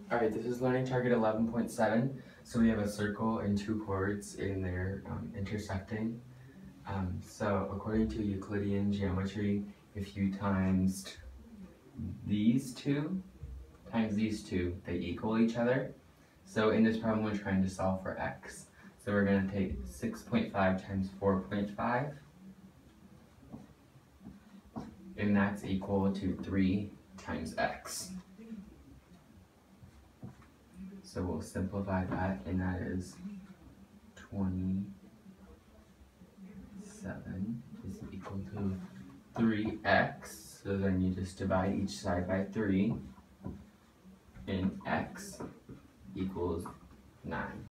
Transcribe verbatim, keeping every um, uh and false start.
Alright, this is learning target eleven point seven. So we have a circle and two chords and they're um, intersecting. Um, so according to Euclidean geometry, if you times these two times these two, they equal each other. So in this problem, we're trying to solve for x. So we're going to take six point five times four point five, and that's equal to three times x. So we'll simplify that, and that is twenty-seven is equal to three x. So then you just divide each side by three, and x equals nine.